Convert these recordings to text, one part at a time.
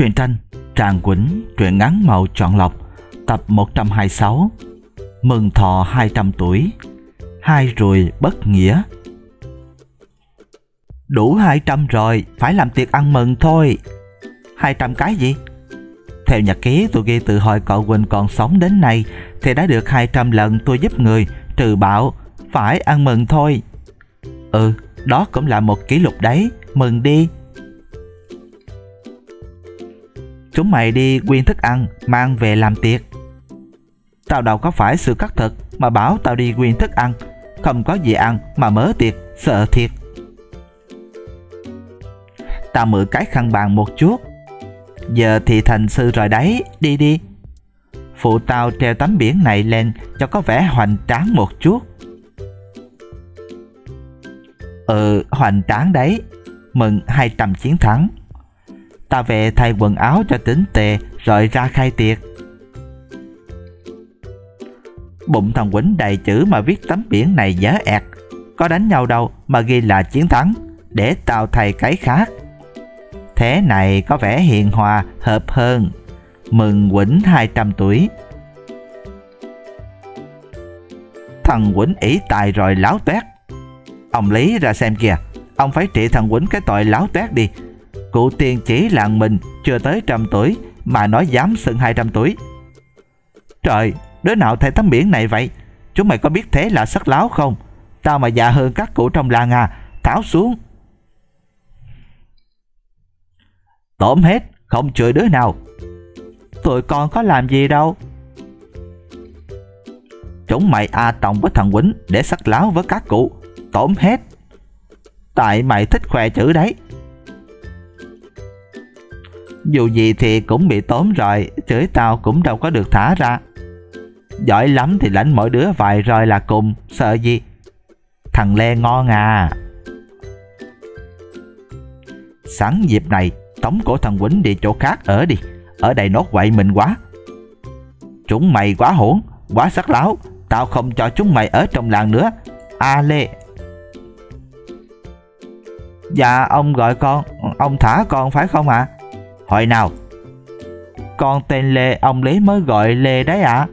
Truyện tranh Tràng Quỳnh, truyện ngắn màu chọn lọc, tập 126. Mừng thọ 200 tuổi, hai ruồi bất nghĩa. Đủ 200 rồi, phải làm tiệc ăn mừng thôi. 200 cái gì? Theo nhật ký tôi ghi từ hồi cậu Quỳnh còn sống đến nay thì đã được 200 lần tôi giúp người, trừ bạo, phải ăn mừng thôi. Ừ, đó cũng là một kỷ lục đấy, mừng đi. Chúng mày đi quyên thức ăn, mang về làm tiệc. Tao đâu có phải sự cắt thực mà bảo tao đi quyên thức ăn. Không có gì ăn mà mớ tiệc, sợ thiệt. Tao mượn cái khăn bàn một chút. Giờ thì thành sư rồi đấy, đi đi. Phụ tao treo tấm biển này lên cho có vẻ hoành tráng một chút. Ừ, hoành tráng đấy. Mừng 200 chiến thắng. Tao về thay quần áo cho tính tề rồi ra khai tiệc. Bụng thằng Quỳnh đầy chữ mà viết tấm biển này dở ẹt. Có đánh nhau đâu mà ghi là chiến thắng. Để tao thay cái khác. Thế này có vẻ hiền hòa, hợp hơn. Mừng Quỳnh 200 tuổi. Thằng Quỳnh ỷ tài rồi láo toét. Ông Lý ra xem kìa. Ông phải trị thằng Quỳnh cái tội láo toét đi. Cụ tiên chỉ làng mình chưa tới 100 tuổi mà nói dám xưng 200 tuổi. Trời, đứa nào thay tấm biển này vậy? Chúng mày có biết thế là sất láo không? Tao mà già hơn các cụ trong làng à, tháo xuống. Tổm hết, không chửi đứa nào. Tụi con có làm gì đâu. Chúng mày tòng với thằng Quỳnh để sất láo với các cụ. Tổm hết. Tại mày thích khoe chữ đấy. Dù gì thì cũng bị tóm rồi, chửi tao cũng đâu có được thả ra. Giỏi lắm thì lãnh mỗi đứa vài roi là cùng, sợ gì. Thằng Lê ngon à. Sẵn dịp này tống cổ thằng Quỳnh đi chỗ khác ở đi. Ở đây nó quậy mình quá. Chúng mày quá hỗn, quá sắc láo. Tao không cho chúng mày ở trong làng nữa. Lê. Dạ ông gọi con, ông thả con phải không ạ? Hồi nào? Con tên Lê, ông Lý mới gọi Lê đấy ạ.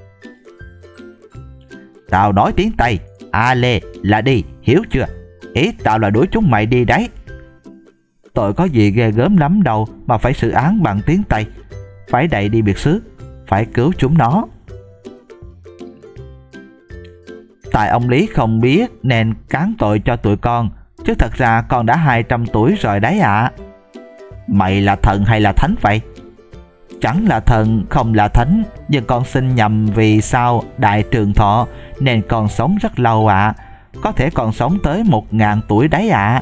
Tao nói tiếng Tây, Lê là đi, hiểu chưa? Ý tao là đuổi chúng mày đi đấy. Tội có gì ghê gớm lắm đâu mà phải xử án bằng tiếng Tây. Phải đẩy đi biệt xứ, phải cứu chúng nó. Tại ông Lý không biết nên cán tội cho tụi con, chứ thật ra con đã 200 tuổi rồi đấy ạ. Mày là thần hay là thánh vậy? Chẳng là thần, không là thánh, nhưng con xin nhầm vì sao đại trường thọ nên con sống rất lâu ạ. Có thể còn sống tới 1000 tuổi đấy ạ.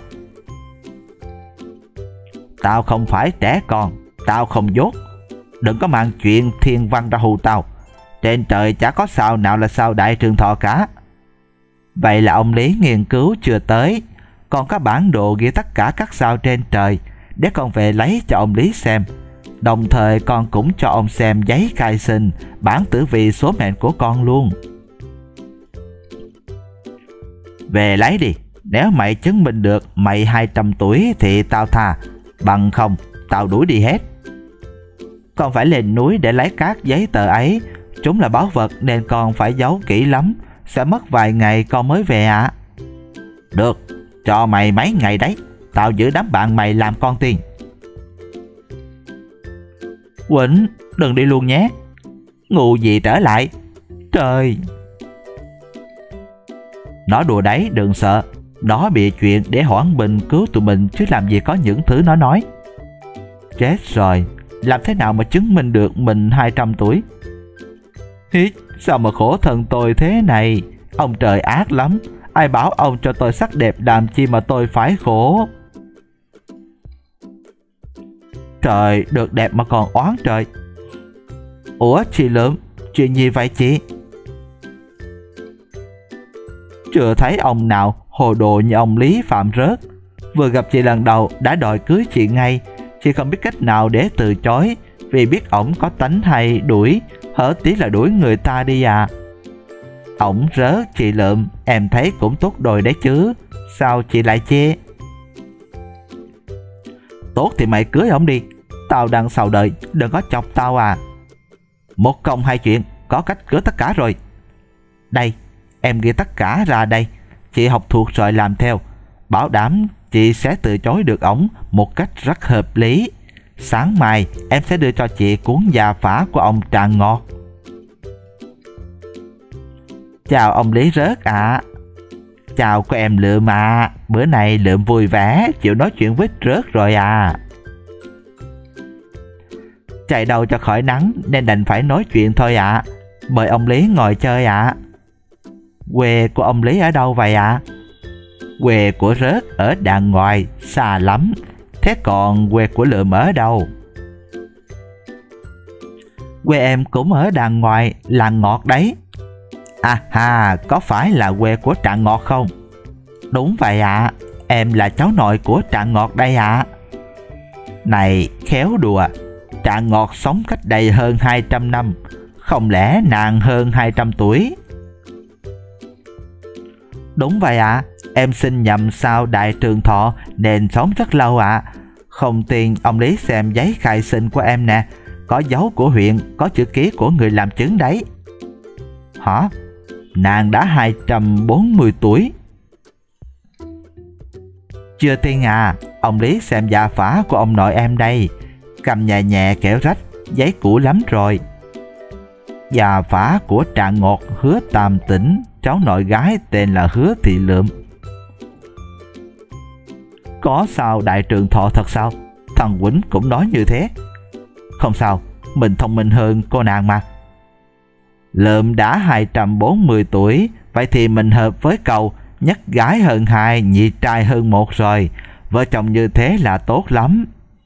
Tao không phải trẻ con, tao không dốt. Đừng có mang chuyện thiên văn ra hù tao. Trên trời chả có sao nào là sao đại trường thọ cả. Vậy là ông Lý nghiên cứu chưa tới. Còn có bản đồ ghi tất cả các sao trên trời, để con về lấy cho ông Lý xem. Đồng thời con cũng cho ông xem giấy khai sinh, bản tử vi số mệnh của con luôn. Về lấy đi. Nếu mày chứng minh được mày 200 tuổi thì tao tha. Bằng không tao đuổi đi hết. Con phải lên núi để lấy các giấy tờ ấy. Chúng là báu vật nên con phải giấu kỹ lắm. Sẽ mất vài ngày con mới về ạ. Được, cho mày mấy ngày đấy. Tao giữ đám bạn mày làm con tiên. Quỳnh, đừng đi luôn nhé. Ngu gì trở lại. Trời. Nó đùa đấy, đừng sợ. Nó bịa chuyện để hoãn bình cứu tụi mình, chứ làm gì có những thứ nó nói. Chết rồi. Làm thế nào mà chứng minh được mình 200 tuổi? Hít, sao mà khổ thân tôi thế này. Ông trời ác lắm. Ai bảo ông cho tôi sắc đẹp làm chi mà tôi phải khổ. Trời, được đẹp mà còn oán trời. Ủa chị Lượm, chuyện gì vậy chị? Chưa thấy ông nào hồ đồ như ông Lý Phạm Rớt. Vừa gặp chị lần đầu đã đòi cưới chị ngay. Chị không biết cách nào để từ chối, vì biết ổng có tánh hay đuổi, hở tí là đuổi người ta đi à. Ổng rớt chị Lượm, em thấy cũng tốt đôi đấy chứ. Sao chị lại chê? Tốt thì mày cưới ổng đi. Tao đang sầu đợi, đừng có chọc tao à. Một công hai chuyện, có cách cứu tất cả rồi. Đây, em ghi tất cả ra đây. Chị học thuộc rồi làm theo. Bảo đảm chị sẽ từ chối được ổng một cách rất hợp lý. Sáng mai em sẽ đưa cho chị cuốn gia phả của ông Trạng Ngọt. Chào ông Lý Rớt ạ. Chào của em Lượm à. Bữa nay Lượm vui vẻ, chịu nói chuyện với Rớt rồi à. Chạy đâu cho khỏi nắng nên đành phải nói chuyện thôi ạ. Mời ông Lý ngồi chơi ạ. Quê của ông Lý ở đâu vậy ạ? Quê của Rớt ở đàng ngoài, xa lắm. Thế còn quê của Lượm ở đâu? Quê em cũng ở đàng ngoài, làng Ngọt đấy. À ha, có phải là quê của Trạng Ngọt không? Đúng vậy ạ, em là cháu nội của Trạng Ngọt đây ạ. Này, khéo đùa, Trạng Ngọt sống cách đây hơn 200 năm, không lẽ nàng hơn 200 tuổi? Đúng vậy ạ, em sinh nhầm sao Đại Trường Thọ nên sống rất lâu ạ. Không tin ông Lý xem giấy khai sinh của em nè, có dấu của huyện, có chữ ký của người làm chứng đấy. Hả? Nàng đã 240 tuổi. Chưa tin à, ông Lý xem gia phả của ông nội em đây. Cầm nhẹ nhẹ kẻo rách, giấy cũ lắm rồi. Gia phả của Trạng Ngọt Hứa Tam Tỉnh, cháu nội gái tên là Hứa Thị Lượm. Có sao Đại Trường Thọ thật sao? Thằng Quýnh cũng nói như thế. Không sao, mình thông minh hơn cô nàng mà. Lượm đã 240 tuổi, vậy thì mình hợp với câu nhất gái hơn hai, nhị trai hơn một rồi. Vợ chồng như thế là tốt lắm.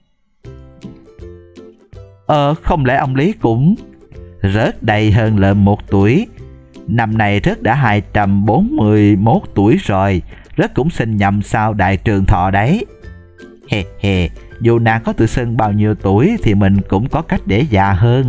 Không lẽ ông Lý cũng Rớt đầy hơn Lượm 1 tuổi. Năm nay Rớt đã 241 tuổi rồi. Rớt cũng sinh nhầm sao Đại Trường Thọ đấy. He he, dù nàng có tự xưng bao nhiêu tuổi thì mình cũng có cách để già hơn.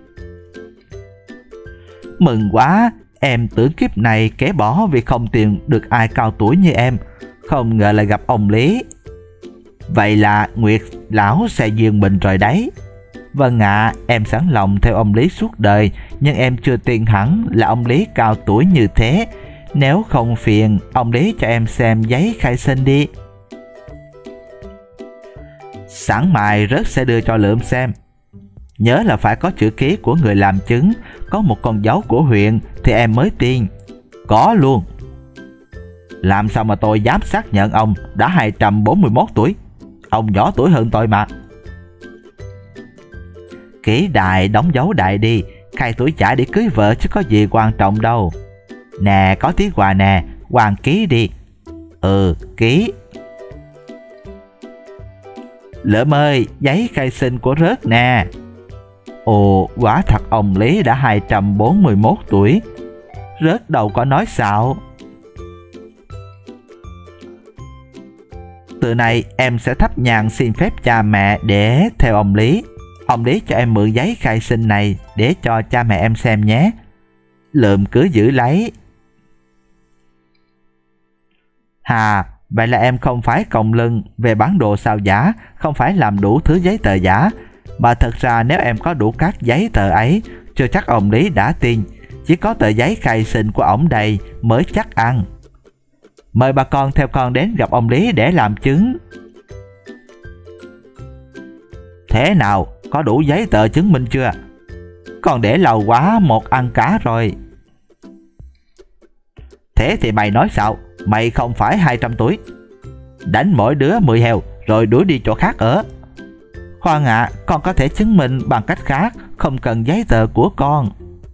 Mừng quá, em tưởng kiếp này kẻ bỏ vì không tìm được ai cao tuổi như em. Không ngờ lại gặp ông Lý. Vậy là Nguyệt lão sẽ duyên mình rồi đấy. Vâng ạ, em sẵn lòng theo ông Lý suốt đời, nhưng em chưa tin hẳn là ông Lý cao tuổi như thế. Nếu không phiền, ông Lý cho em xem giấy khai sinh đi. Sáng mai Rớt sẽ đưa cho Lượm xem. Nhớ là phải có chữ ký của người làm chứng, có một con dấu của huyện thì em mới tin. Có luôn. Làm sao mà tôi dám xác nhận ông đã 241 tuổi? Ông nhỏ tuổi hơn tôi mà. Ký đại đóng dấu đại đi, khai tuổi trả để cưới vợ chứ có gì quan trọng đâu. Nè, có tí quà nè, Hoàng ký đi. Ký. Lượm ơi, giấy khai sinh của Rớt nè. Ồ, quả thật ông Lý đã 241 tuổi. Rớt đâu có nói xạo. Từ nay em sẽ thắp nhang xin phép cha mẹ để theo ông Lý. Ông Lý cho em mượn giấy khai sinh này để cho cha mẹ em xem nhé. Lượm cứ giữ lấy. Hà, vậy là em không phải còng lưng về bán đồ sao giả, không phải làm đủ thứ giấy tờ giả. Mà thật ra nếu em có đủ các giấy tờ ấy, chưa chắc ông Lý đã tin. Chỉ có tờ giấy khai sinh của ổng đây mới chắc ăn. Mời bà con theo con đến gặp ông Lý để làm chứng. Thế nào, có đủ giấy tờ chứng minh chưa? Con để lâu quá một ăn cá rồi. Thế thì mày nói sao? Mày không phải 200 tuổi. Đánh mỗi đứa 10 heo rồi đuổi đi chỗ khác ở. Khoan ạ, con có thể chứng minh bằng cách khác, không cần giấy tờ của con.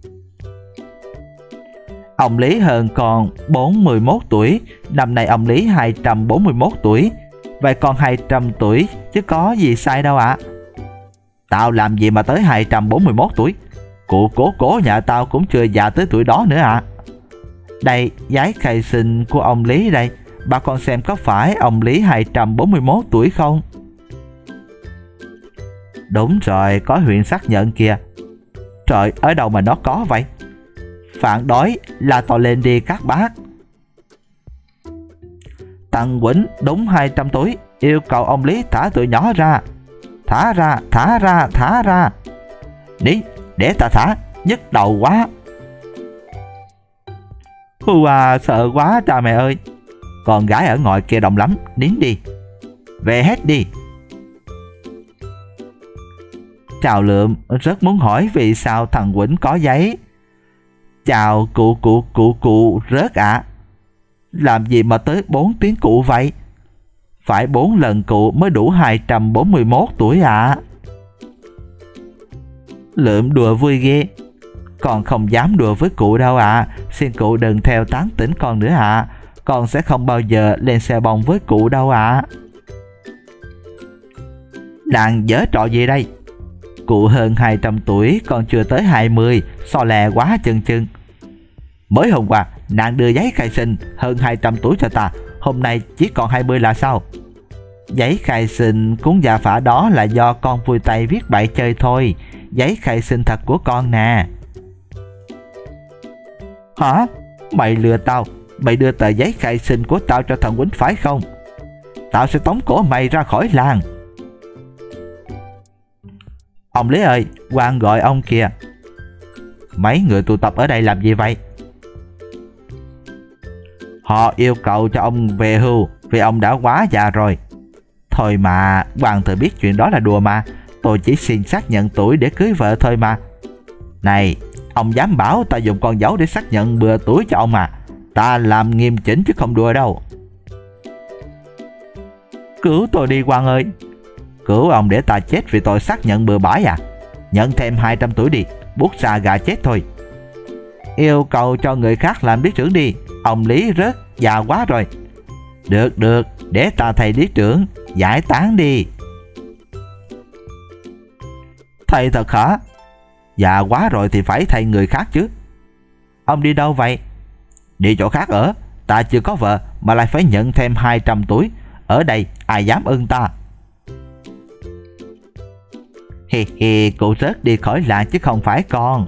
Ông Lý hơn con 41 tuổi, năm nay ông Lý 241 tuổi. Vậy con 200 tuổi chứ có gì sai đâu ạ. Tao làm gì mà tới 241 tuổi. Cụ cố nhà tao cũng chưa già tới tuổi đó nữa ạ. Đây, giấy khai sinh của ông Lý đây. Bà con xem có phải ông Lý 241 tuổi không? Đúng rồi, có huyện xác nhận kìa. Trời, ở đâu mà nó có vậy? Phản đối là tao lên đi các bác. Thằng Quýnh đúng 200 tuổi, yêu cầu ông Lý thả tụi nhỏ ra. thả ra, thả ra, thả ra. Đi, để ta thả, nhức đầu quá. Hù à, sợ quá cha mẹ ơi. Con gái ở ngoài kia đông lắm, nín đi. Về hết đi. Chào Lượm rất muốn hỏi vì sao thằng Quýnh có giấy. Chào cụ rớt ạ. Làm gì mà tới 4 tiếng cụ vậy? Phải 4 lần cụ mới đủ 241 tuổi ạ. Lượm đùa vui ghê. Con không dám đùa với cụ đâu ạ. Xin cụ đừng theo tán tỉnh con nữa ạ. Con sẽ không bao giờ lên xe bông với cụ đâu ạ. Đang giở trò gì đây? Cụ hơn 200 tuổi, con chưa tới 20, so lè quá chừng chừng. Mới hôm qua, nàng đưa giấy khai sinh hơn 200 tuổi cho ta, hôm nay chỉ còn 20 là sao? Giấy khai sinh cúng dạ phả đó là do con vui tay viết bậy chơi thôi. Giấy khai sinh thật của con nè. Hả? Mày lừa tao. Mày đưa tờ giấy khai sinh của tao cho thằng Quýnh phải không? Tao sẽ tống cổ mày ra khỏi làng. Ông Lý ơi, Quang gọi ông kìa. Mấy người tụ tập ở đây làm gì vậy? Họ yêu cầu cho ông về hưu vì ông đã quá già rồi. Thôi mà, Quang tự biết chuyện đó là đùa mà. Tôi chỉ xin xác nhận tuổi để cưới vợ thôi mà. Này, ông dám bảo ta dùng con dấu để xác nhận bừa tuổi cho ông à? Ta làm nghiêm chỉnh chứ không đùa đâu. Cứu tôi đi Quang ơi. Cứu ông để ta chết vì tội xác nhận bừa bãi à? Nhận thêm 200 tuổi đi, buốt xa gà chết thôi. Yêu cầu cho người khác làm lý trưởng đi. Ông Lý rớt già quá rồi. Được, để ta thầy lý trưởng giải tán đi. Thầy thật hả? Già quá rồi thì phải thầy người khác chứ. Ông đi đâu vậy? Đi chỗ khác ở. Ta chưa có vợ mà lại phải nhận thêm 200 tuổi. Ở đây ai dám ưng ta. Hi hi, cụ rớt đi khỏi làng chứ không phải con.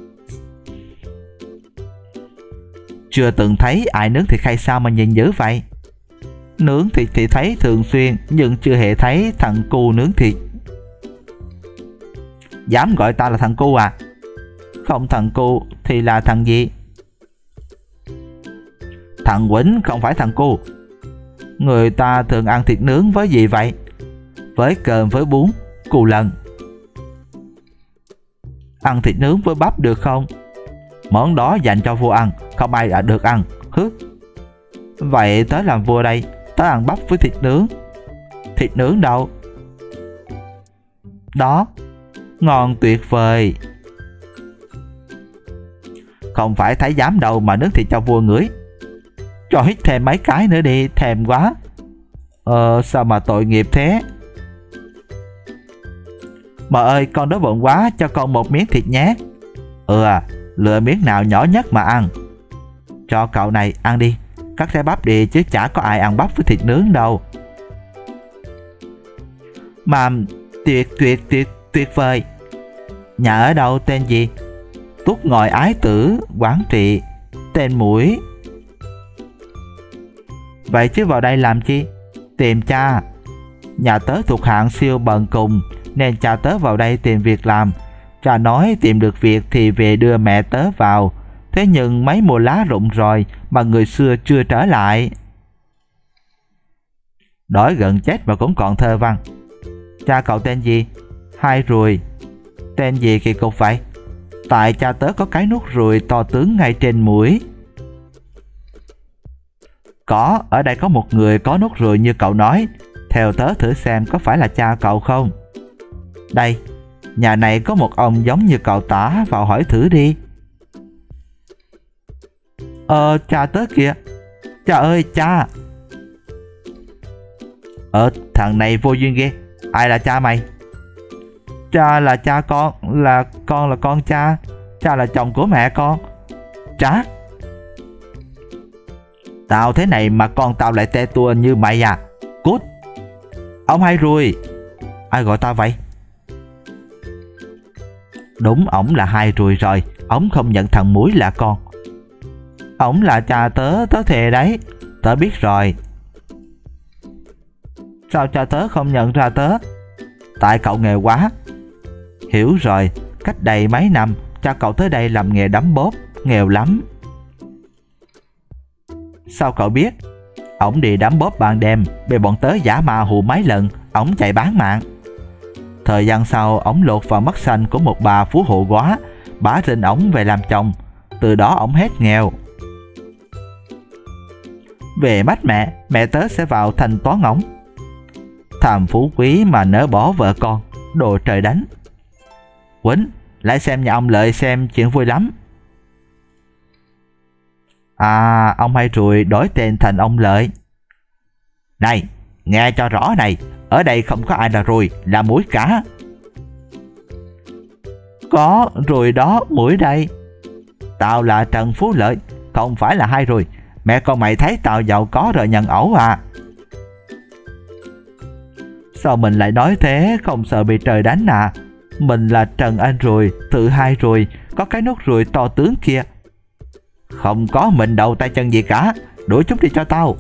Chưa từng thấy ai nướng thịt hay sao mà nhìn dữ vậy? Nướng thịt thì thấy thường xuyên, nhưng chưa hề thấy thằng cu nướng thịt. Dám gọi ta là thằng cu à? Không thằng cu thì là thằng gì? Thằng Quýnh không phải thằng cu. Người ta thường ăn thịt nướng với gì vậy? Với cơm với bún, cù lần. Ăn thịt nướng với bắp được không? Món đó dành cho vua ăn, không ai đã được ăn. Hứ. Vậy tớ làm vua đây, tớ ăn bắp với thịt nướng. Thịt nướng đâu? Đó, ngon tuyệt vời. Không phải thái giám đâu mà nướng thịt cho vua ngửi. Cho hít thêm mấy cái nữa đi, thèm quá. Sao mà tội nghiệp thế? Bà ơi, con đói bụng quá, cho con một miếng thịt nhé. Lựa miếng nào nhỏ nhất mà ăn. Cho cậu này ăn đi. Cắt trái bắp đi chứ chả có ai ăn bắp với thịt nướng đâu. Mà tuyệt vời. Nhà ở đâu, tên gì? Túc Ngòi Ái Tử, Quảng Trị. Tên Mũi. Vậy chứ vào đây làm chi? Tìm cha. Nhà tớ thuộc hạng siêu bần cùng nên cha tớ vào đây tìm việc làm. Cha nói tìm được việc thì về đưa mẹ tớ vào. Thế nhưng mấy mùa lá rụng rồi mà người xưa chưa trở lại. Đói gần chết mà cũng còn thơ văn. Cha cậu tên gì? Hai Ruồi. Tên gì kỳ cục vậy? Tại cha tớ có cái nút ruồi to tướng ngay trên mũi. Có, ở đây có một người có nút ruồi như cậu nói. Theo tớ thử xem có phải là cha cậu không. Đây, nhà này có một ông giống như cậu tả, vào hỏi thử đi. Cha tớ kìa. Cha ơi cha. Thằng này vô duyên ghê. Ai là cha mày? Cha là cha con. Con là con cha. Cha là chồng của mẹ con. Trác. Tao thế này mà con tao lại te tua như mày à? Cút. Ông Hai Ruồi. Ai gọi tao vậy? Đúng, ổng là Hai Ruồi rồi. Ổng không nhận thằng Muối là con. Ổng là cha tớ, tớ thề đấy. Tớ biết rồi. Sao cha tớ không nhận ra tớ? Tại cậu nghèo quá. Hiểu rồi, cách đây mấy năm cha cậu tới đây làm nghề đấm bóp, nghèo lắm. Sao cậu biết? Ổng đi đấm bóp ban đêm, bị bọn tớ giả ma hù mấy lần, ổng chạy bán mạng. Thời gian sau, ổng lột vào mắt xanh của một bà phú hộ quá, bả rinh ổng về làm chồng. Từ đó ổng hết nghèo. Về mắt mẹ tớ sẽ vào thanh toán ổng. Tham phú quý mà nỡ bỏ vợ con, đồ trời đánh. Quýnh, lại xem nhà ông Lợi xem, chuyện vui lắm. À, ông Hai Rùi đổi tên thành ông Lợi. Này, nghe cho rõ này, ở đây không có ai là Rùi, là Muỗi cả. Có, Rùi đó, Muỗi đây. Tao là Trần Phú Lợi, không phải là Hai Rùi. Mẹ con mày thấy tao giàu có rồi nhận ẩu à? Sao mình lại nói thế, không sợ bị trời đánh à? Mình là Trần Anh Rùi, tự Hai Rùi, có cái nốt ruồi to tướng kia. Không có mình đầu tay chân gì cả, đuổi chúng đi cho tao.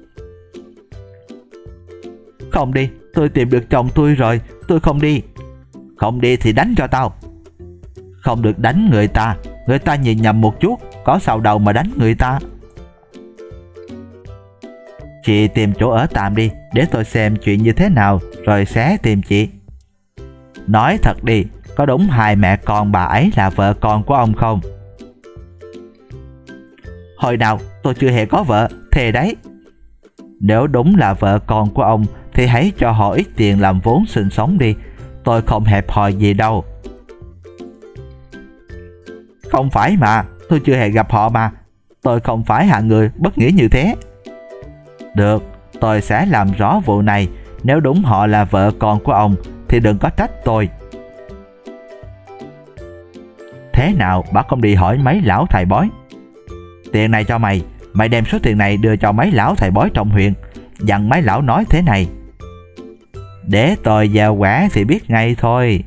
Không đi, tôi tìm được chồng tôi rồi, tôi không đi. Không đi thì đánh cho tao. Không được đánh người ta nhìn nhầm một chút, có sao đâu mà đánh người ta. Chị tìm chỗ ở tạm đi, để tôi xem chuyện như thế nào rồi sẽ tìm chị. Nói thật đi, có đúng hai mẹ con bà ấy là vợ con của ông không? Hồi nào tôi chưa hề có vợ, thề đấy. Nếu đúng là vợ con của ông thì hãy cho họ ít tiền làm vốn sinh sống đi. Tôi không hẹp hòi gì đâu. Không phải mà, tôi chưa hề gặp họ mà. Tôi không phải hạng người bất nghĩa như thế. Được, tôi sẽ làm rõ vụ này. Nếu đúng họ là vợ con của ông thì đừng có trách tôi. Thế nào bác không đi hỏi mấy lão thầy bói? Tiền này cho mày, mày đem số tiền này đưa cho mấy lão thầy bói trong huyện, dặn mấy lão nói thế này. Để tôi gieo quả thì biết ngay thôi.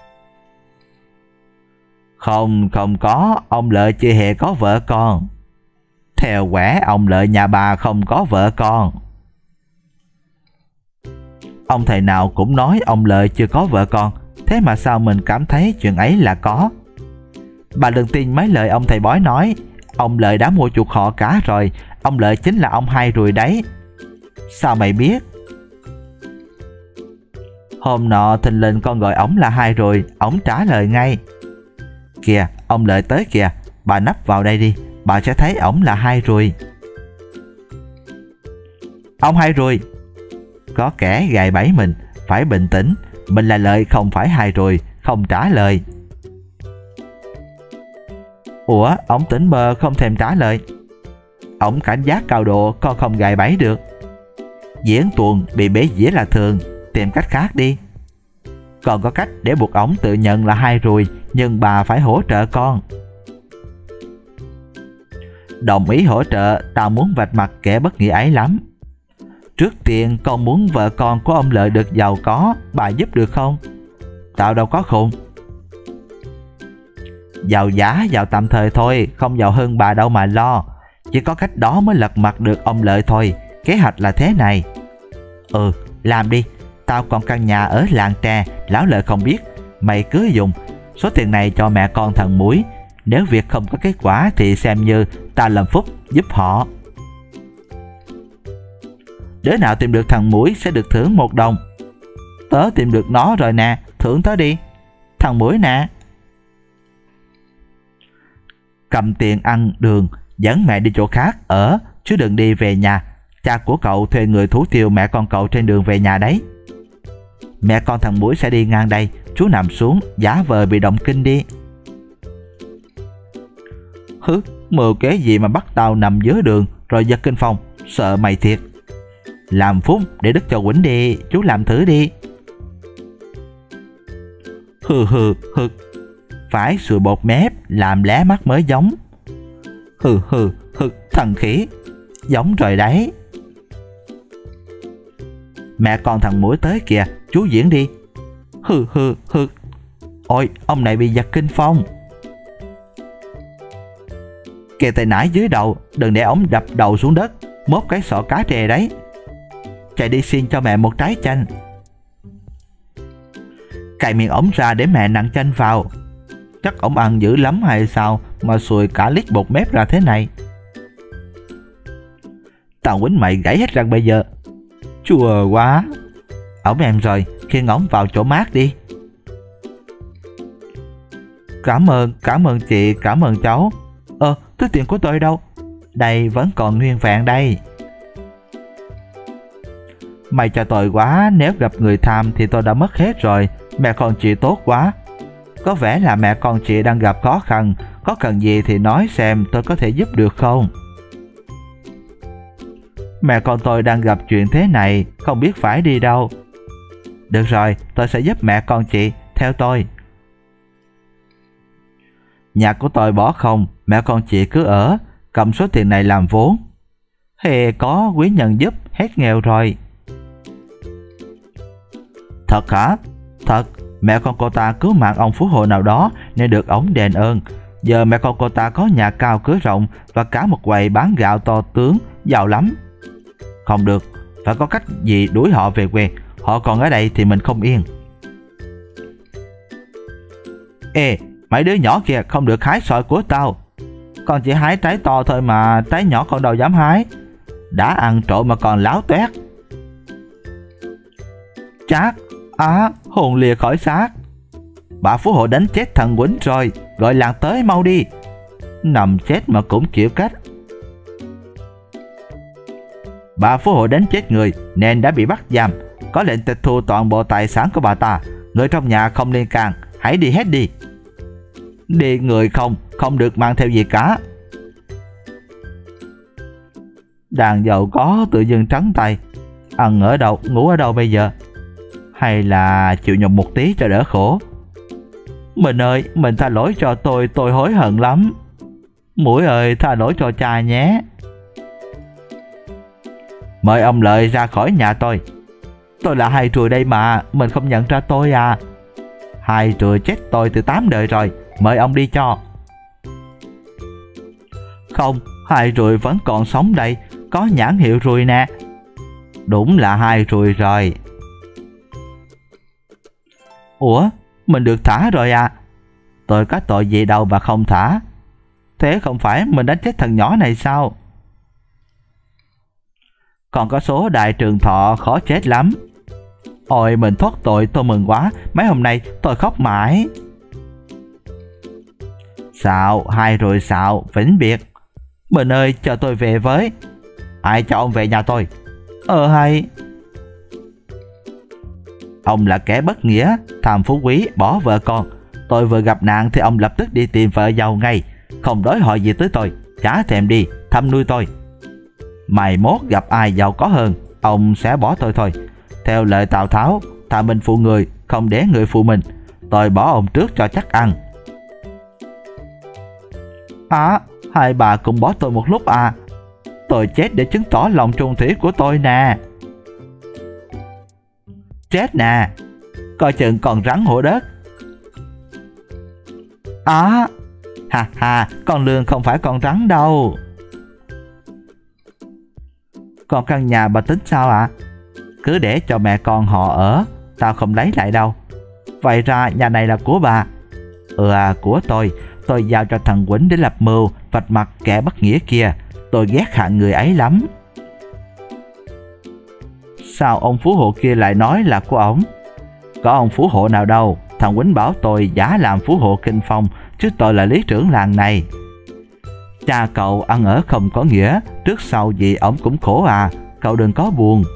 Không có, ông Lợi chưa hề có vợ con. Theo quả ông Lợi nhà bà không có vợ con. Ông thầy nào cũng nói ông Lợi chưa có vợ con, thế mà sao mình cảm thấy chuyện ấy là có? Bà đừng tin mấy lời ông thầy bói nói. Ông Lợi đã mua chuộc họ cả rồi. Ông Lợi chính là ông Hai Rùi đấy. Sao mày biết? Hôm nọ thình lình con gọi ổng là Hai Rùi, ổng trả lời ngay. Kìa, ông Lợi tới kìa, bà nấp vào đây đi, bà sẽ thấy ổng là Hai Rùi. Ông Hai Rùi. Có kẻ gài bẫy mình, phải bình tĩnh. Mình là Lợi không phải Hai Rùi, không trả lời. Ủa, ổng tỉnh bơ không thèm trả lời. Ổng cảnh giác cao độ, con không gài bẫy được. Diễn tuồng bị bể dĩa là thường, tìm cách khác đi. Còn có cách để buộc ổng tự nhận là Hai Rùi, nhưng bà phải hỗ trợ con. Đồng ý hỗ trợ, tao muốn vạch mặt kẻ bất nghĩa ấy lắm. Trước tiên con muốn vợ con của ông Lợi được giàu có, bà giúp được không? Tao đâu có khùng. Giàu giả, giàu tạm thời thôi, không giàu hơn bà đâu mà lo. Chỉ có cách đó mới lật mặt được ông Lợi thôi. Kế hoạch là thế này. Làm đi. Tao còn căn nhà ở làng tre, lão Lợi không biết. Mày cứ dùng số tiền này cho mẹ con thằng Muỗi. Nếu việc không có kết quả thì xem như tao làm phúc giúp họ. Đứa nào tìm được thằng Muỗi sẽ được thưởng 1 đồng. Tớ tìm được nó rồi nè, thưởng tớ đi. Thằng Muỗi nè. Cầm tiền ăn đường, dẫn mẹ đi chỗ khác ở, chứ đừng đi về nhà. Cha của cậu thuê người thủ tiêu mẹ con cậu trên đường về nhà đấy. Mẹ con thằng Muỗi sẽ đi ngang đây, chú nằm xuống, giả vờ bị động kinh đi. Mưu kế gì mà bắt tao nằm dưới đường rồi giật kinh phong, sợ mày thiệt. Làm phúc để đức cho Quýnh đi, chú làm thử đi. Phải sùi bột mép, làm lé mắt mới giống. Thằng khỉ, giống rồi đấy. Mẹ con thằng Muỗi tới kìa, chú diễn đi. Ôi, ông này bị giật kinh phong. Kề tay nải dưới đầu, đừng để ống đập đầu xuống đất, mốt cái sọ cá trề đấy. Chạy đi xin cho mẹ một trái chanh. Cài miệng ổng ra để mẹ nặn chanh vào. Chắc ổng ăn dữ lắm hay sao mà sùi cả lít bột mép ra thế này. Tao quýnh mày gãy hết răng bây giờ. Chua quá. Ổng em rồi, khiêng ổng vào chỗ mát đi. Cảm ơn chị, cảm ơn cháu. Túi tiền của tôi đâu? Đây, vẫn còn nguyên vẹn đây. Mày cho tôi quá, nếu gặp người tham thì tôi đã mất hết rồi. Mẹ con chị tốt quá. Có vẻ là mẹ con chị đang gặp khó khăn. Có cần gì thì nói xem tôi có thể giúp được không? Mẹ con tôi đang gặp chuyện thế này, không biết phải đi đâu. Được rồi, tôi sẽ giúp mẹ con chị, theo tôi. Nhà của tôi bỏ không, mẹ con chị cứ ở, cầm số tiền này làm vốn. Hề có quý nhân giúp, hết nghèo rồi. Thật hả? Thật, mẹ con cô ta cứu mạng ông phú hộ nào đó nên được ổng đền ơn. Giờ mẹ con cô ta có nhà cao cửa rộng và cả một quầy bán gạo to tướng, giàu lắm. Không được, phải có cách gì đuổi họ về quê. Họ còn ở đây thì mình không yên. Ê, mấy đứa nhỏ kia không được hái xoài của tao. Con chỉ hái trái to thôi mà, trái nhỏ con đâu dám hái. Đã ăn trộm mà còn láo toét. Chát, hồn lìa khỏi xác. Bà phú hộ đánh chết thằng Quýnh rồi, gọi làng tới mau đi. Nằm chết mà cũng chịu cách. Bà phú hộ đánh chết người nên đã bị bắt giam, có lệnh tịch thu toàn bộ tài sản của bà ta. Người trong nhà không liên can, hãy đi hết đi. Đi người không được mang theo gì cả. Đàn giàu có tự dưng trắng tay. Ăn ở đâu, ngủ ở đâu bây giờ? Hay là chịu nhục một tí cho đỡ khổ. Mình ơi, mình tha lỗi cho tôi hối hận lắm. Mũi ơi, tha lỗi cho cha nhé. Mời ông Lợi ra khỏi nhà tôi. Tôi là Hai Trùi đây mà, mình không nhận ra tôi à? Hai Trùi chết tôi từ 8 đời rồi, mời ông đi cho. Không, Hai Trùi vẫn còn sống đây, có nhãn hiệu Rùi nè. Đúng là Hai Trùi rồi. Ủa, mình được thả rồi à? Tôi có tội gì đâu mà không thả. Thế không phải mình đánh chết thằng nhỏ này sao? Còn có số Đại Trường Thọ khó chết lắm. Ôi, mình thoát tội, tôi mừng quá. Mấy hôm nay tôi khóc mãi. Xạo, Hai Trùi xạo, vĩnh biệt. Mình ơi, cho tôi về với. Ai cho ông về nhà tôi? Hay. Ông là kẻ bất nghĩa, tham phú quý, bỏ vợ con. Tôi vừa gặp nạn thì ông lập tức đi tìm vợ giàu ngay, không đói hỏi gì tới tôi, chả thèm đi thăm nuôi tôi. Mày mốt gặp ai giàu có hơn, ông sẽ bỏ tôi thôi. Theo lời Tào Tháo, thà mình phụ người, không để người phụ mình. Tôi bỏ ông trước cho chắc ăn. Hai bà cùng bỏ tôi một lúc à? Tôi chết để chứng tỏ lòng trung thủy của tôi nè. Chết nè, coi chừng còn rắn hổ đất. Con lương không phải con rắn đâu. Còn căn nhà bà tính sao ạ? Cứ để cho mẹ con họ ở, tao không lấy lại đâu. Vậy ra nhà này là của bà? Của tôi giao cho thằng Quýnh để lập mưu vạch mặt kẻ bất nghĩa kia. Tôi ghét hạng người ấy lắm. Sao ông phú hộ kia lại nói là của ổng? Có ông phú hộ nào đâu. Thằng Quýnh bảo tôi giả làm phú hộ kinh phong, chứ tôi là lý trưởng làng này. Cha cậu ăn ở không có nghĩa, trước sau gì ổng cũng khổ à. Cậu đừng có buồn.